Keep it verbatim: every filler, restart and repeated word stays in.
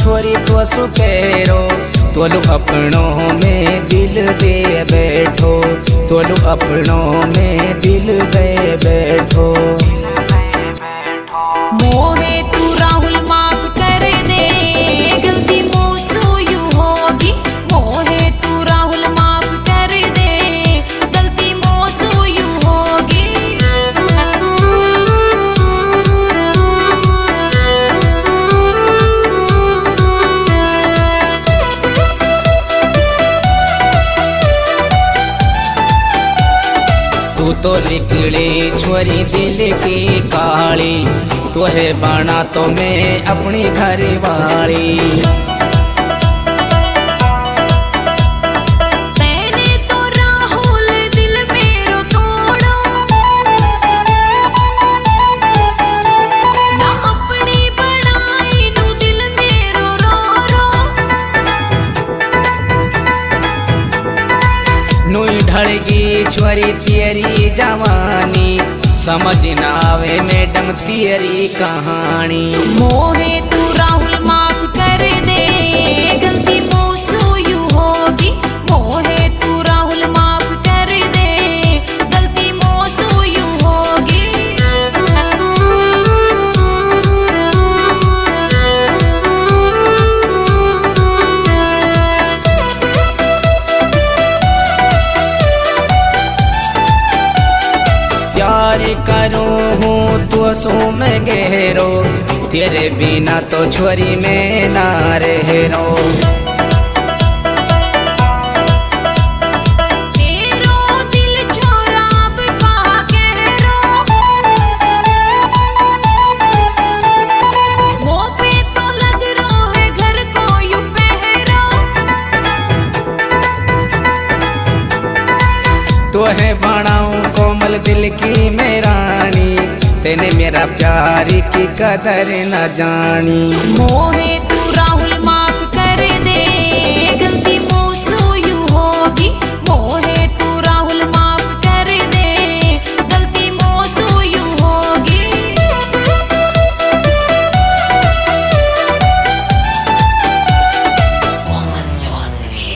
छोरी तो सुकेरो तोलू अपनों में दिल दे बैठो, तोलू अपनों में दिल दे बैठो। मोहे तू राहुल माफ कर दे, गलती मुझसे यूं होगी। मोहे तू राहुल माफ कर दे, गलती मुझसे यूं होगी। तू तो निकली छोरी दिल की काली, तो है बना तो मैं अपनी घर वाली। मैंने तो राहुल दिल मेरो तोड़ो, ना अपनी बनाई नू दिल मेरो रो रो। नुई ढलगी छोरी तेरी जवानी, समझ ना आवे मैडम तेरी कहानी। मोहे तू राहुल माफ कर दे, गलती मुझसे यूं होगी। मोहे तू राहुल माफ कर दे, गलती मुझसे यूं होगी। प्यार करूँ हूँ तो सो मैं गहरो, तेरे बिना तो छोरी में ना रहो। तेरो दिल छोरा अब कहा कहरो, मुँह पे तो लग रो है घर को यूं पहरो। तो है बनाऊं कोमल दिल की मैं रानी, तेने मेरा प्यार की कदर न जानी। मोहे